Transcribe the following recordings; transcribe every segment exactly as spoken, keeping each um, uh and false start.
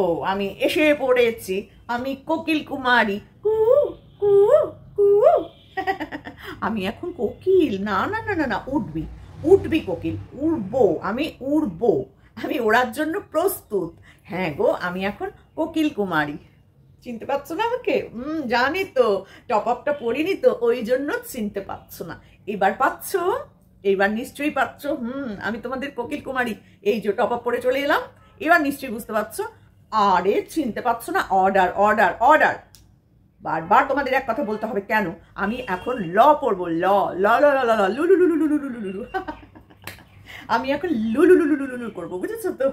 আমি এসে পড়েছি, আমি কোকিল কুমারী। কু কু কু আমি এখন কোকিল। না না না না না উঠবি উঠবি কোকিল, উড়বো আমি, উড়বো আমি, ওড়ার জন্য প্রস্তুত। হ্যাঁ গো, আমি এখন কোকিল কুমারী। চিনতে পারছো না আমাকে? হুম জানি তো, টপ আপটা পড়িনি তো, ওই জন্য চিনতে পারছো না। এবার পাচ্ছ? এইবার নিশ্চয়ই পাচ্ছ। হুম আমি তোমাদের কোকিল কুমারী। এই যে টপ আপ পরে চলে এলাম, এবার নিশ্চয়ই বুঝতে পারছো। আরে চিনতে পারছো না? Order order order. বারবার তোমাদের এক কথা বলতে হবে কেন? আমি এখন ল পড়বো, ল ল ল ল ল লুলু লুলু লুলু লুলু লুলু আমি এখন লুলু লুলু লুলু লুলু করবো, বুঝেছো তো?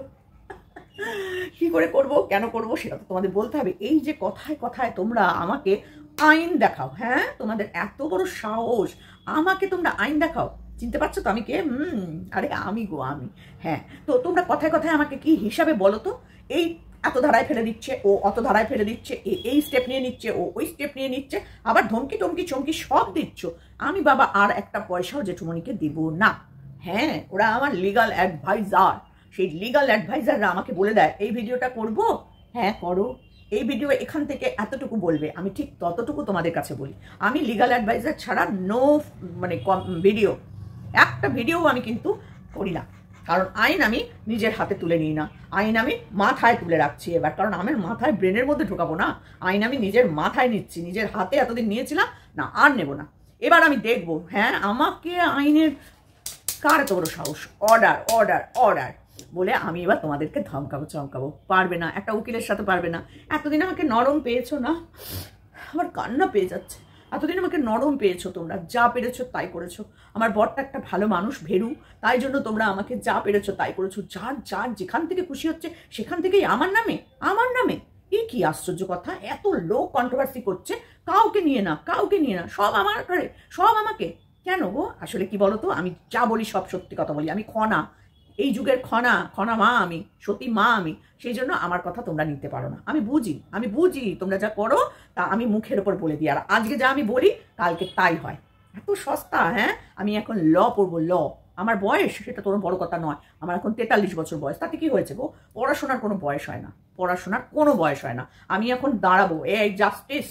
কি করে করব, কেন করব সেটা তো তোমাদের বলতে হবে। এই যে কথায় কথায় তোমরা আমাকে আইন দেখাও, হ্যাঁ তোমাদের এত বড় সাহস, আমাকে তোমরা আইন দেখাও। চিনতে পারছো তো আমি কে? হুম আরে আমি গো আমি। হ্যাঁ তো তোমরা কথায় কথায় আমাকে কি হিসাবে বলো তো? এই এত ধারায় ফেলে দিচ্ছে, ও অত ধারায় ফেলে দিচ্ছে, এই স্টেপ নিয়ে নিচ্ছে, ও ওই স্টেপ নিয়ে নিচ্ছে, আবার ধমকি টমকি চমকি সব দিচ্ছ। আমি বাবা আর একটা পয়সাও জেঠুমনিকে দিব না। হ্যাঁ ওরা আমার লিগাল অ্যাডভাইজার, সেই লিগাল অ্যাডভাইজাররা আমাকে বলে দেয় এই ভিডিওটা করব, হ্যাঁ করো, এই ভিডিও এখান থেকে এতটুকু বলবে, আমি ঠিক ততটুকু তোমাদের কাছে বলি। আমি লিগাল অ্যাডভাইজার ছাড়া নো মানে ভিডিও, একটা ভিডিও আমি কিন্তু করি না। কারণ আইন আমি নিজের হাতে তুলে নিই না, আইন আমি মাথায় তুলে রাখছি এবার। কারণ আমার মাথায় ব্রেনের মধ্যে ঢোকাবো না, আইন আমি নিজের মাথায় নিচ্ছি, নিজের হাতে এতদিন নিয়েছিলাম না, আর নেব না। এবার আমি দেখবো, হ্যাঁ আমাকে আইনের কার এত বড় সাহস, অর্ডার অর্ডার অর্ডার বলে আমি এবার তোমাদেরকে ধমকাবো চমকাবো। পারবে না, একটা উকিলের সাথে পারবে না। এতদিন আমাকে নরম পেয়েছো না, আমার কান্না পেয়ে যাচ্ছে। এতদিন আমাকে নরম পেয়েছো তোমরা, যা পেরেছো তাই করেছো। আমার বরটা একটা ভালো মানুষ, ভেরু, তাই জন্য তোমরা আমাকে যা পেরেছো তাই করেছো। যার যার যেখান থেকে খুশি হচ্ছে সেখান থেকেই আমার নামে আমার নামে এই কি আশ্চর্য কথা! এত লোক কন্ট্রোভার্সি করছে, কাউকে নিয়ে না, কাউকে নিয়ে না, সব আমার করে, সব আমাকে। কেন গো? আসলে কি বলতো, আমি যা বলি সব সত্যি কথা বলি। আমি খনা, এই যুগের খনা, খনা মা আমি, সতী মা আমি, সেই জন্য আমার কথা তোমরা নিতে পারো না। আমি বুঝি, আমি বুঝি তোমরা যা করো তা আমি মুখের ওপর বলে দিই, আর আজকে যা আমি বলি কালকে তাই হয়। এত সস্তা! হ্যাঁ আমি এখন ল পড়বো, ল। আমার বয়স সেটা তোর বড় কথা নয়, আমার এখন তেতাল্লিশ বছর বয়স, তাতে কি হয়েছে গো? পড়াশোনার কোনো বয়স হয় না, পড়াশোনার কোনো বয়স হয় না। আমি এখন দাঁড়াবো, এই জাস্টিস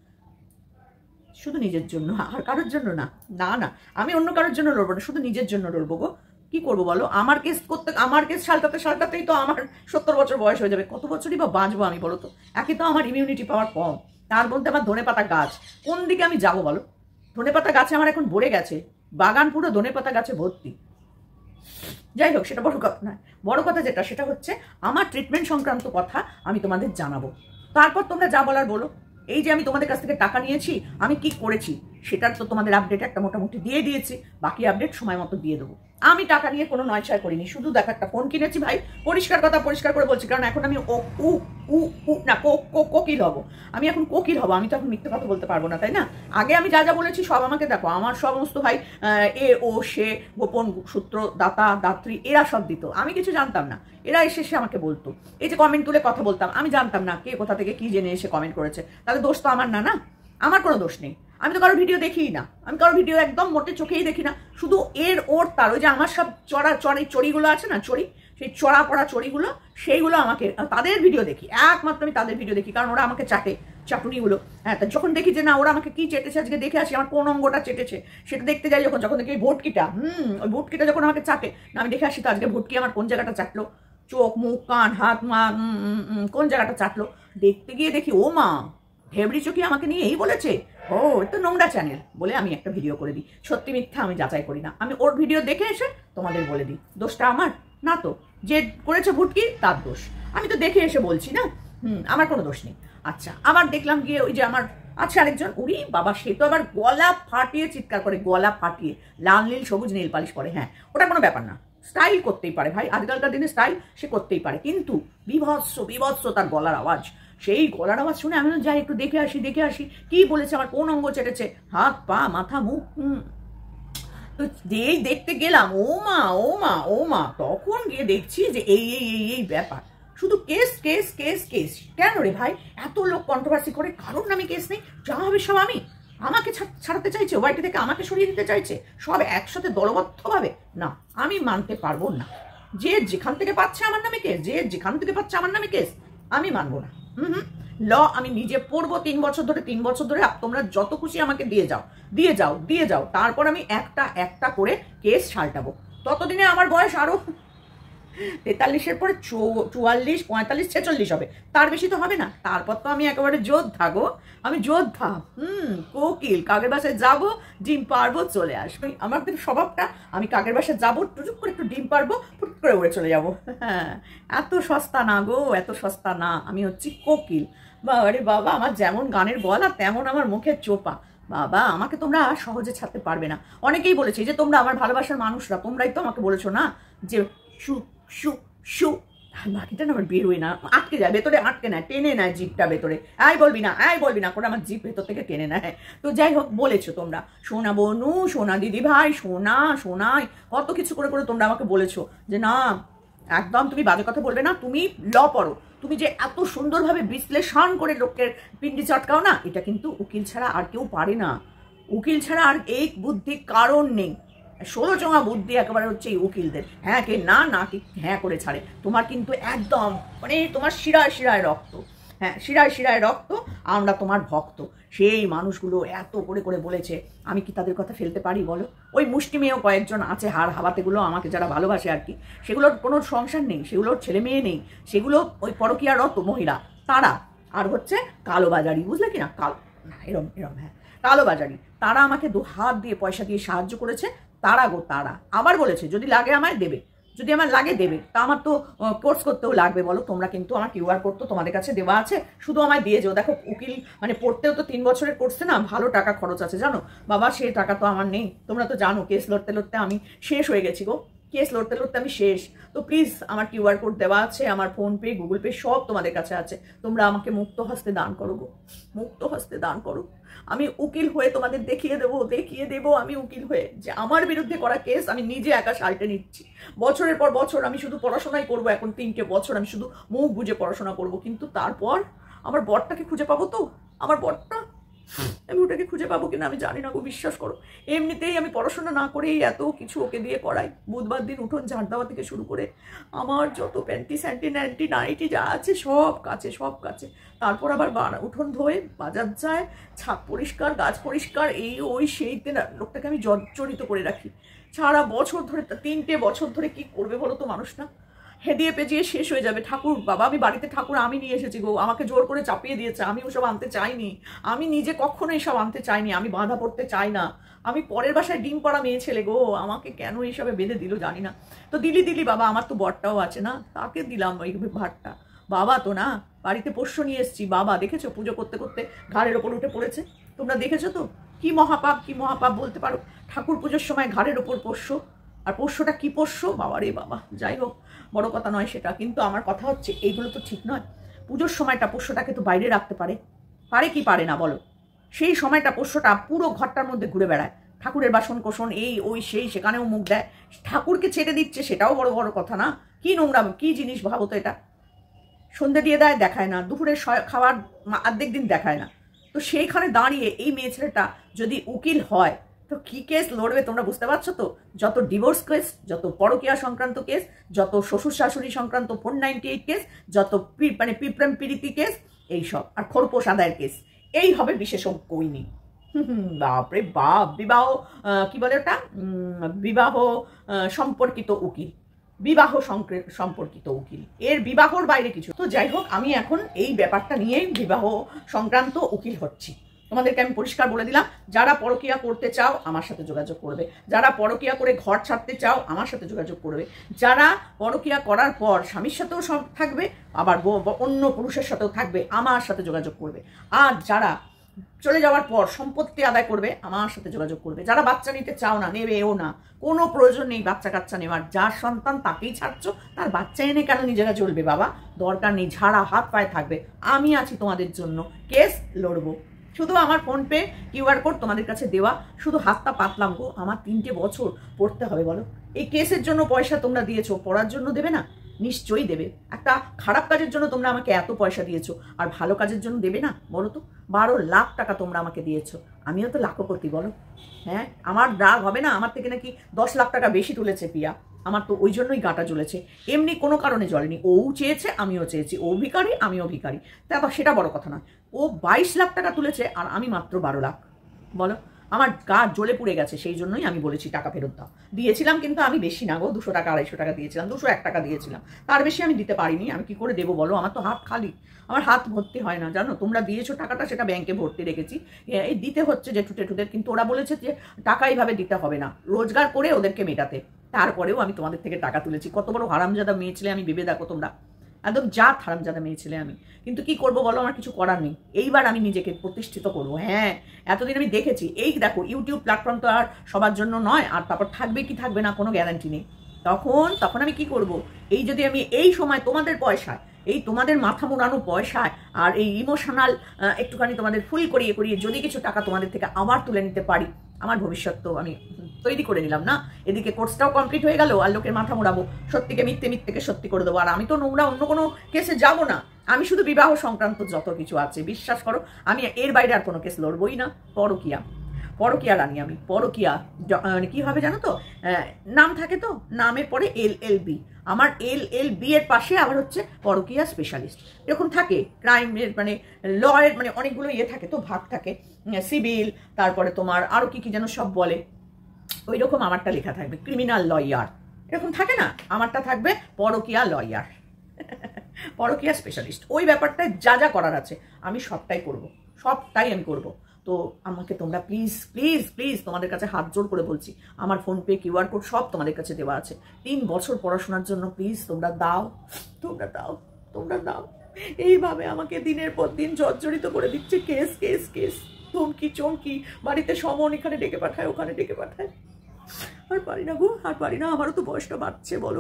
শুধু নিজের জন্য, আর কারোর জন্য না। না না আমি অন্য কারোর জন্য লড়বো না, শুধু নিজের জন্য লড়বো গো। কি করবো বলো? আমার কেস করতে, আমার কেস সালটাতে সালটাতেই তো আমার সত্তর বছর বয়স হয়ে যাবে। কত বছরই বা বাঁচবো আমি বলো তো? একে তো আমার ইমিউনিটি পাওয়ার কম, তার মধ্যে আমার ধনেপাতা গাছ, কোন দিকে আমি যাবো বলো? ধনেপাতা গাছে আমার এখন ভরে গেছে, বাগান পুরো ধনেপাতা গাছে ভর্তি। যাই হোক সেটা বড় কথা নয়, বড় কথা যেটা সেটা হচ্ছে আমার ট্রিটমেন্ট সংক্রান্ত কথা আমি তোমাদের জানাবো। তারপর তোমরা যা বলার বলো। এই যে আমি তোমাদের কাছ থেকে টাকা নিয়েছি, আমি কি করেছি সেটার তো তোমাদের আপডেট একটা মোটামুটি দিয়ে দিয়েছি, বাকি আপডেট সময় মতো দিয়ে দেবো। আমি টাকা নিয়ে কোনো নয়ছয় করিনি, শুধু দেখো একটা ফোন কিনেছি ভাই, পরিষ্কার কথা পরিষ্কার করে বলছি, কারণ এখন আমি ও উ উ উ না কোকিল হব, আমি এখন কোকিল হব, আমি তো এখন মিথ্যে কথা বলতে পারবো না, তাই না? আগে আমি যা যা বলেছি সব আমাকে দেখো, আমার সমস্ত ভাই এ ও সে গোপন সূত্র দাতা দাত্রী এরা সব দিত, আমি কিছু জানতাম না, এরা এসে এসে আমাকে বলতো। এই যে কমেন্ট তুলে কথা বলতাম, আমি জানতাম না কে কোথা থেকে কি জেনে এসে কমেন্ট করেছে, তাহলে দোষ তো আমার না, না আমার কোনো দোষ নেই। আমি তো কারোর ভিডিও দেখিই না, আমি কারোর ভিডিও একদম মোটে চোখেই দেখি না, শুধু এর ওর তার, ওই যে আমার সব চড়া চড়ি চড়িগুলো আছে না, চড়ি, সেই চড়া পড়া চড়িগুলো, সেইগুলো আমাকে, তাদের ভিডিও দেখি, একমাত্র আমি তাদের ভিডিও দেখি, কারণ ওরা আমাকে চাটে চাটুনিগুলো। হ্যাঁ তা যখন দেখি যে না ওরা আমাকে কি চেটেছে আজকে দেখে আসি, আমার কোন অঙ্গটা চেটেছে সেটা দেখতে যাই যখন, যখন দেখি ওই ভটকিটা, হুম ওই ভটকিটা যখন আমাকে চাটে না, আমি দেখে আসি তো আজকে ভটকি আমার কোন জায়গাটা চাটলো, চোখ মুখ কান হাত মা কোন জায়গাটা চাটলো, দেখতে গিয়ে দেখি ও মা ঢেবড়ি চোখি আমাকে নিয়ে এই বলেছে, ও তো নোংরা চ্যানেল বলে আমি একটা ভিডিও করে দিই। সত্যি মিথ্যা আমি যাচাই করি না, আমি ওর ভিডিও দেখে এসে তোমাদের বলে দিই। দোষটা আমার না তো, যে করেছে ভুটকি তার দোষ, আমি তো দেখে এসে বলছি না, হুম আমার কোনো দোষ নেই। আচ্ছা আবার দেখলাম গিয়ে ওই যে আমার আছে আরেকজন, উড়ি বাবা সে তো আবার গলা ফাটিয়ে চিৎকার করে, গলা ফাটিয়ে, লাল নীল সবুজ নীল পালিশ করে, হ্যাঁ ওটা কোনো ব্যাপার না, স্টাইল করতেই পারে ভাই, আজকালকার দিনে স্টাইল সে করতেই পারে, কিন্তু বিভৎস বিভৎস তার গলার আওয়াজ, সেই গলার আওয়াজ শুনে আমি যাই একটু দেখে আসি দেখে আসি কি বলেছে, আমার কোন অঙ্গ চেটেছে, হাত পা মাথা মুখ, তো যেই দেখতে গেলাম ও মা ও মা ও মা, তখন গিয়ে দেখছি যে এই এই এই এই ব্যাপার, শুধু কেস কেস কেস কেস। কেন রে ভাই এত লোক কন্ট্রোভার্সি করে, কারোর নামে কেস নেই, যা হবে সব আমি, আমাকে ছাড়াতে চাইছে ওয়াইটি থেকে, আমাকে সরিয়ে দিতে চাইছে, সব একসাথে দলবদ্ধভাবে, না আমি মানতে পারবো না। যে যেখান থেকে পাচ্ছে আমার নামে কেস, যে যেখান থেকে পাচ্ছে আমার নামে কেস, আমি মানবো না। হুম হুম ল আমি নিজে পড়বো তিন বছর ধরে, তিন বছর ধরে তোমরা যত খুশি আমাকে দিয়ে যাও দিয়ে যাও দিয়ে যাও তারপর আমি একটা একটা করে কেস সালটাবো। ততদিনে আমার বয়স আরো তেতাল্লিশের পরে চুয়াল্লিশ পঁয়তাল্লিশ ছেচল্লিশ হবে, তার বেশি তো হবে না। তারপর তো আমি একেবারে যোদ্ধা গো, আমি যোদ্ধা। হুম কোকিল, কাকের বাসায় যাবো, ডিম পারবো, চলে আসবো। আমার কিন্তু স্বভাবটা, আমি কাকের বাসায় যাবো, টুচুক করে একটু ডিম পারবো, ফুট করে উড়ে চলে যাবো। হ্যাঁ, এত সস্তা না গো, এত সস্তা না। আমি হচ্ছি কোকিল। বাবা রে বাবা, আমার যেমন গানের গলা তেমন আমার মুখের চোপা। বাবা, আমাকে তোমরা সহজে ছাড়তে পারবে না। অনেকেই বলেছে যে তোমরা আমার ভালোবাসার মানুষরা, তোমরাই তো আমাকে বলেছো না যে শু শু শু, বাকিটা না আমার বেরোয় না, আটকে যায় ভেতরে, আটকে নেয়, টেনে নেয় জিপটা ভেতরে। আয় বলবি না, আয় বলবি না করে আমার জিপ ভেতর থেকে টেনে নেয়। তো যাই হোক, বলেছো তোমরা সোনা বনু, সোনা দিদি ভাই, সোনা সোনাই, কত কিছু করে করে তোমরা আমাকে বলেছো যে না একদম তুমি বাজে কথা বলবে না, তুমি ল পড়ো, তুমি যে এত সুন্দরভাবে বিশ্লেষণ করে লোকের পিন্ডি চটকাও না, এটা কিন্তু উকিল ছাড়া আর কেউ পারে না। উকিল ছাড়া আর এই বুদ্ধি কারণ নেই। ষোলো চঙা বুদ্ধি একেবারে হচ্ছে এই উকিলদের। হ্যাঁ কে না, না কি হ্যাঁ করে ছাড়ে। তোমার কিন্তু একদম মানে তোমার শিরায় শিরায় রক্ত, হ্যাঁ শিরায় শিরায় রক্ত, আমরা তোমার ভক্ত। সেই মানুষগুলো এত করে করে বলেছে, আমি কি তাদের কথা ফেলতে পারি বলো? ওই মুষ্টিমেয় কয়েকজন আছে হাড় হাবাতেগুলো আমাকে যারা ভালোবাসে আর কি, সেগুলোর কোনো সংসার নেই, সেগুলোর ছেলে মেয়ে নেই, সেগুলো ওই পরকীয়ারত মহিলা তারা, আর হচ্ছে কালোবাজারি, বুঝলে কি না, কালো এরম এরম হ্যাঁ কালোবাজারি, তারা আমাকে দু হাত দিয়ে পয়সা দিয়ে সাহায্য করেছে। তারা গো তারা আবার বলেছে যদি লাগে আমায় দেবে, যদি আমার লাগে দেবে। তা আমার তো কোর্স করতেও লাগবে বলো, তোমরা কিন্তু আমার কিউআর কোড তো তোমাদের কাছে দেওয়া আছে, শুধু আমায় দিয়ে যাও। দেখো উকিল মানে পড়তেও তো তিন বছরের কোর্সে না ভালো টাকা খরচ আছে জানো বাবা, সেই টাকা তো আমার নেই। তোমরা তো জানো কেস লড়তে লড়তে আমি শেষ হয়ে গেছি গো, কেস লড়তে লড়তে আমি শেষ। তো প্লিজ আমার কিউআর কোড দেওয়া আছে, আমার ফোনপে গুগল পে সব তোমাদের কাছে আছে, তোমরা আমাকে মুক্ত হস্তে দান করো গো, মুক্ত হস্তে দান করো। আমি উকিল হয়ে তোমাদের দেখিয়ে দেবো, দেখিয়ে দেবো আমি উকিল হয়ে যে আমার বিরুদ্ধে করা কেস আমি নিজে একা সাল্টে নিচ্ছি। বছরের পর বছর আমি শুধু পড়াশোনাই করবো, এখন তিনটে বছর আমি শুধু মুখ বুঝে পড়াশোনা করবো, কিন্তু তারপর আমার বরটাকে খুঁজে পাবো তো, আমার বরটা আমি ওটাকে খুঁজে পাবো কিনা আমি জানি না গো, বিশ্বাস করো। এমনিতেই আমি পড়াশোনা না করেই এত কিছু ওকে দিয়ে করাই, বুধবার দিন উঠোন ঝাড় দেওয়া থেকে শুরু করে আমার যত প্যান্টি স্যান্টি ন্যান্টি নাইটি যা আছে সব কাছে সব কাছে। তারপর আবার উঠোন ধোয়ে বাজার যায়, ছাদ পরিষ্কার, গাছ পরিষ্কার, এই ওই সেইতে না লোকটাকে আমি জর্জরিত করে রাখি সারা বছর ধরে। তিনটে বছর ধরে কি করবে বলো তো মানুষ না, হেদিয়ে পেজিয়ে শেষ হয়ে যাবে। ঠাকুর বাবা, আমি বাড়িতে ঠাকুর আমি নিয়ে এসেছি গো, আমাকে জোর করে চাপিয়ে দিয়েছে, আমি ওসব আনতে চাইনি, আমি নিজে কখনো এসব আনতে চাইনি, আমি বাঁধা পড়তে চাই না। আমি পরের বাসায় ডিম পাড়া মেয়ে ছেলে গো, আমাকে কেন এইসবে বেঁধে দিল জানি না। তো দিলি দিলি বাবা, আমার তো বরটাও আছে না, তাকে দিলাম ওই ভাতটা। বাবা তো না, বাড়িতে পোষ্য নিয়ে এসেছি। বাবা দেখেছো পুজো করতে করতে ঘাড়ের ওপর উঠে পড়েছে, তোমরা দেখেছো তো কি মহাপাপ, কি মহাপাপ বলতে পারো। ঠাকুর পুজোর সময় ঘাড়ের ওপর পোষ্য, আর পোষ্যটা কি পোষ্য বাবা রে বাবা। যাই হোক, বড় কথা নয় সেটা, কিন্তু আমার কথা হচ্ছে এইগুলো তো ঠিক নয়। পুজোর সময়টা পোষ্যটাকে তো বাইরে রাখতে পারে, পারে কি পারে না বলো? সেই সময়টা পোষ্যটা পুরো ঘরটার মধ্যে ঘুরে বেড়ায়, ঠাকুরের বাসন কোসন এই ওই সেই, সেখানেও মুখ দেয়, ঠাকুরকে ছেড়ে দিচ্ছে, সেটাও বড় বড় কথা না? কি নোংরা, কি জিনিস ভাবো তো এটা। সন্ধে দিয়ে দেয়, দেখায় না, দুপুরের খাবার অর্ধেক দিন দেখায় না। তো সেইখানে দাঁড়িয়ে এই মেয়ে ছেলেটা যদি উকিল হয় তো কি কেস লড়বে তোমরা বুঝতে পারছো তো? যত ডিভোর্স কেস, যত পরকীয়া সংক্রান্ত কেস, যত শ্বশুর শাশুড়ি সংক্রান্ত ফোর নাইনটি এইট কেস, যত মানে পিপ্রেম পিরিতি কেস, এইসব, আর খোরপোশ আদায়ের কেস, এই হবে বিশেষজ্ঞইনি। হুম বাপরে বাপ, বিবাহ কি বলে ওটা, বিবাহ সম্পর্কিত উকিল, বিবাহ সম্পর্কিত উকিল, এর বিবাহর বাইরে কিছু। তো যাই হোক, আমি এখন এই ব্যাপারটা নিয়েই বিবাহ সংক্রান্ত উকিল হচ্ছি। তোমাদেরকে আমি পরিষ্কার বলে দিলাম, যারা পরকীয়া করতে চাও আমার সাথে যোগাযোগ করবে, যারা পরকীয়া করে ঘর ছাড়তে চাও আমার সাথে যোগাযোগ করবে, যারা পরকীয়া করার পর স্বামীর সাথেও থাকবে আবার অন্য পুরুষের সাথেও থাকবে আমার সাথে যোগাযোগ করবে, আর যারা চলে যাওয়ার পর সম্পত্তি আদায় করবে আমার সাথে যোগাযোগ করবে। যারা বাচ্চা নিতে চাও না, নেবেও না, কোনো প্রয়োজন নেই বাচ্চা কাচ্চা নেওয়ার, যার সন্তান তাকেই ছাড়ছো, তার বাচ্চা এনে কেন নিজেরা চলবে বাবা? দরকার নেই, ঝাড়া হাত পায়ে থাকবে, আমি আছি তোমাদের জন্য, কেস লড়বো। শুধু আমার ফোনপে কিউআর কোড তোমাদের কাছে দেওয়া, শুধু হাতটা পাতলাম গো। আমার তিনটে বছর পড়তে হবে বলো, এই কেসের জন্য পয়সা তোমরা দিয়েছো, পড়ার জন্য দেবে না? নিশ্চয়ই দেবে। একটা খারাপ কাজের জন্য তোমরা আমাকে এত পয়সা দিয়েছো, আর ভালো কাজের জন্য দেবে না বলো তো? বারো লাখ টাকা তোমরা আমাকে দিয়েছো, আমিও তো লাখপতি বলো। হ্যাঁ, আমার রাগ হবে না? আমার থেকে নাকি দশ লাখ টাকা বেশি তুলেছে পিয়া, আমার তো ওই জন্যই গাঁটা জ্বলেছে, এমনি কোনো কারণে জ্বলেনি। ও চেয়েছে, আমিও চেয়েছি, ও ভিখারি আমিও ভিখারি, তারপর সেটা বড় কথা নয়। ও বাইশ লাখ টাকা তুলেছে আর আমি মাত্র বারো লাখ। বলো, আমার গা জ্বলে পুড়ে গেছে, সেই জন্যই আমি বলেছি টাকা ফেরত দাও। দিয়েছিলাম কিন্তু আমি বেশি না গো, দুশো টাকা আড়াইশো টাকা দিয়েছিলাম, দুশো এক টাকা দিয়েছিলাম, তার বেশি আমি দিতে পারিনি। আমি কি করে দেবো বলো, আমার তো হাত খালি, আমার হাত ভর্তি হয় না জানো। তোমরা দিয়েছো টাকাটা, সেটা ব্যাংকে ভর্তি রেখেছি, এই দিতে হচ্ছে জেঠু টেঠুদের, কিন্তু ওরা বলেছে যে টাকা এইভাবে দিতে হবে না, রোজগার করে ওদেরকে মেটাতে। তারপরেও আমি তোমাদের থেকে টাকা তুলেছি। কত বড় হারামজাদা মেয়ে ছেলে আমি, ভেবে দেখো তোমরা, একদম জাত হারামজাদা মেয়ে ছেলে আমি। কিন্তু কি করবো বলো, আমার কিছু করার নেই। এইবার আমি নিজেকে প্রতিষ্ঠিত করব। হ্যাঁ, এতদিন আমি দেখেছি, এই দেখো ইউটিউব প্ল্যাটফর্ম তো আর সবার জন্য নয়, আর তারপর থাকবে কি থাকবে না কোনো গ্যারান্টি নেই। তখন তখন আমি কি করব, এই যদি আমি এই সময় তোমাদের পয়সায়, এই তোমাদের মাথা মোড়ানো পয়সায় আর এই ইমোশনাল একটুখানি তোমাদের ফুল করিয়ে করিয়ে যদি কিছু টাকা তোমাদের থেকে আবার তুলে নিতে পারি, আমার ভবিষ্যৎ তো আমি তৈরি করে নিলাম না। এদিকে কোর্সটাও কমপ্লিট হয়ে গেল, আর লোকের মাথা মোড়াবো, সত্যিকে মিথ্যে মিথ্যেকে সত্যি করে দেবো। আর আমি তো নোংরা অন্য কোনো কেসে যাব না, আমি শুধু বিবাহ সংক্রান্ত যত কিছু আছে, বিশ্বাস করো আমি এর বাইরে আর কোনো কেস লড়বই না। পরকিয়া, পরকিয়া রানী আমি, পরকিয়া মানে কি হবে জানো তো, নাম থাকে তো, নামের পরে এল এল বি, আমার এল এল বি এর পাশে আবার হচ্ছে পরকিয়া স্পেশালিস্ট, এরকম থাকে। ক্রাইমের মানে লয়ের মানে অনেকগুলো ইয়ে থাকে তো, ভাগ থাকে, সিভিল, তারপরে তোমার আরো কি কি যেন সব বলে, ওই রকম আমারটা লেখা থাকবে ক্রিমিনাল লয়ার, এরকম থাকে না, আমারটা থাকবে পরকিয়া লয়ার, পরকিয়া স্পেশালিস্ট। ওই ব্যাপারটায় যা যা করার আছে আমি সবটাই করব, সবটাই আমি করব। তো আমাকে তোমরা প্লিজ প্লিজ প্লিজ তোমাদের কাছে হাত জোর করে বলছি, আমার ফোনপে কিউআর কোড সব তোমাদের কাছে দেওয়া আছে। তিন বছর পড়াশোনার জন্য প্লিজ তোমরা দাও, তোমরা দাও, তোমরা দাও। এইভাবে আমাকে দিনের পর দিন জর্জরিত করে দিচ্ছে কেস কেস কেস, ধমকি চমকি, বাড়িতে সমন এখানে ডেকে পাঠায়, ওখানে ডেকে পাঠায়। আর পারি না গো, আর পারি না। আমারও তো বয়সটা বাড়ছে বলো,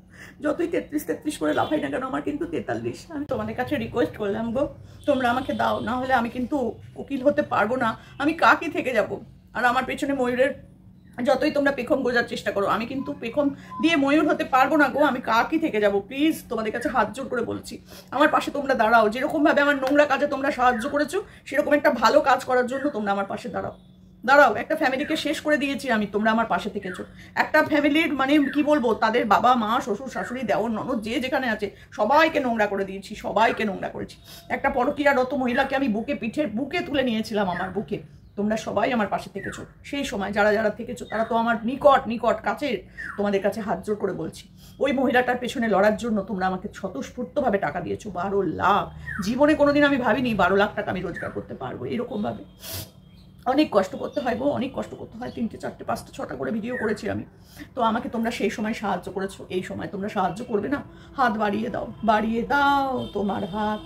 যতই তেত্রিশ তেত্রিশ করে লাফাই না কেন, আমার কিন্তু তেতাল্লিশ। আমি তোমাদের কাছে রিকোয়েস্ট করলাম গো, তোমরা আমাকে দাও, না হলে আমি কিন্তু উকিল হতে পারবো না, আমি কাকি থেকে যাব। আর আমার পেছনে ময়ূরের যতই তোমরা পেখম গোজার চেষ্টা করো, আমি কিন্তু পেখম দিয়ে ময়ূর হতে পারবো না গো, আমি কাকি থেকে যাব। প্লিজ তোমাদের কাছে হাত জোর করে বলছি, আমার পাশে তোমরা দাঁড়াও। যেরকম ভাবে আমার নোংরা কাজে তোমরা সাহায্য করেছো, সেরকম একটা ভালো কাজ করার জন্য তোমরা আমার পাশে দাঁড়াও, দাঁড়াও। একটা ফ্যামিলিকে শেষ করে দিয়েছি আমি, তোমরা আমার পাশে থেকেছো। একটা ফ্যামিলির মানে কি বলবো, তাদের বাবা মা শ্বশুর শাশুড়ি দেওর ননদ যে যেখানে আছে সবাইকে নোংরা করে দিয়েছি, সবাইকে নোংরা করেছি। একটা পরকীয়ারত মহিলাকে আমি বুকে পিঠে বুকে তুলে নিয়েছিলাম, আমার বুকে। তোমরা সবাই আমার পাশে থেকেছো সেই সময়, যারা যারা থেকেছো তারা তো আমার নিকট নিকট কাছের। তোমাদের কাছে হাত জোর করে বলছি, ওই মহিলাটার পেছনে লড়ার জন্য তোমরা আমাকে স্বতঃস্ফূর্তভাবে টাকা দিয়েছো, বারো লাখ। জীবনে কোনোদিন আমি ভাবিনি বারো লাখ টাকা আমি রোজগার করতে পারবো এরকমভাবে। অনেক কষ্ট করতে হয় গো, অনেক কষ্ট করতে হয়। তিনটে চারটে পাঁচটা ছটা করে ভিডিও করেছি আমি, তো আমাকে তোমরা সেই সময় সাহায্য করেছো, এই সময় তোমরা সাহায্য করবে না? হাত বাড়িয়ে দাও, বাড়িয়ে দাও তোমার হাত।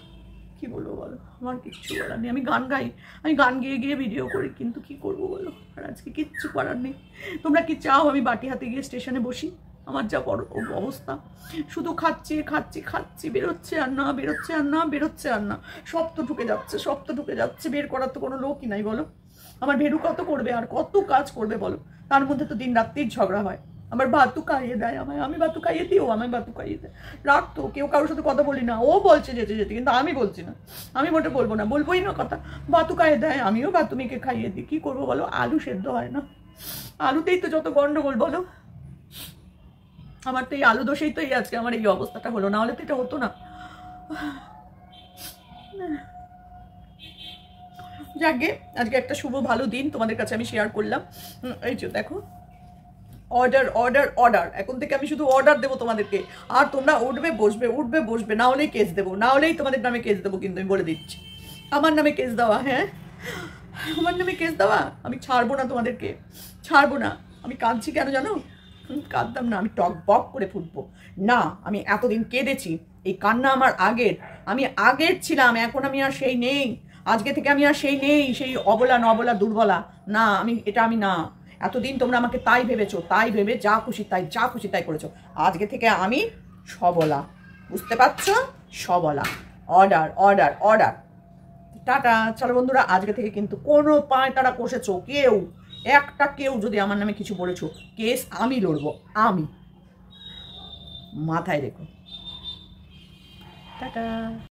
কি বলবো বলো, আমার কিচ্ছু বলার নেই। আমি গান গাই, আমি গান গিয়ে গিয়ে ভিডিও করি, কিন্তু কি করবো বলো, আর আজকে কিচ্ছু করার নেই। তোমরা কি চাও আমি বাটি হাতে গিয়ে স্টেশনে বসি? আমার যা বড় অবস্থা, শুধু খাচ্ছি খাচ্ছি খাচ্ছি, বেরোচ্ছে আর না, বেরোচ্ছে আর না, বেরোচ্ছে আর না। সব তো ঢুকে যাচ্ছে, সব তো ঢুকে যাচ্ছে, বের করার তো কোনো লোকই নাই বলো। আমার ভেরু কত করবে আর কত কাজ করবে বলো, তার মধ্যে তো দিন রাত্রির ঝগড়া হয়। আমার ভাতু খাইয়ে দেয় আমায়, আমি ভাতু খাইয়ে দিই, ও আমায় ভাতু খাইয়ে দেয়। রাখতো, কেউ কারোর সাথে কথা বলি না, ও বলছে যেতে যেতে, কিন্তু আমি বলছি না, আমি মোটে বলবো না, বলবোই না কথা। ভাতু খাইয়ে দেয়, আমিও ভাতু মেয়েকে খাইয়ে দিই। কি করবো বলো, আলু সেদ্ধ হয় না, আলুতেই তো যত গন্ডগোল বলো। আমার তো এই আলু দোষেই তো এই আজকে আমার এই অবস্থাটা হলো, না হলে তো এটা হতো না। যাকে আজকে একটা শুভ ভালো দিন তোমাদের কাছে আমি শেয়ার করলাম। এই যে দেখো, অর্ডার অর্ডার অর্ডার, এখন থেকে আমি শুধু অর্ডার দেবো তোমাদেরকে, আর তোমরা উঠবে বসবে, উঠবে বসবে, না হলেই কেস দেবো, না হলেই তোমাদের নামে কেস দেবো, কিন্তু আমি বলে দিচ্ছি। আমার নামে কেস দেওয়া, হ্যাঁ আমার নামে কেস দেওয়া, আমি ছাড়বো না তোমাদেরকে, ছাড়বো না। আমি কাঁদছি কেন জানো? কাঁদতাম না, আমি টক বক করে ফুটবো না। আমি এতদিন কেঁদেছি, এই কান্না আমার আগের, আমি আগের ছিলাম, এখন আমি আর সেই নেই। আজকে থেকে আমি আর সেই নেই, সেই অবলা নবলা দুর্বলা না, আমি এটা আমি না। এতদিন তোমরা আমাকে তাই ভেবেছো, তাই ভেবে যা খুশি তাই, যা খুশি তাই করেছো। আজকে থেকে আমি সবলা, বুঝতে পারছো? সবলা। Order order order. টাটা। চলো বন্ধুরা, আজকে থেকে কিন্তু কোনো পায় তারা কষেছো কেউ, একটা কেউ যদি আমার নামে কিছু বলেছো, কেস আমি লড়বো, আমি, মাথায় রেখো। টাটা।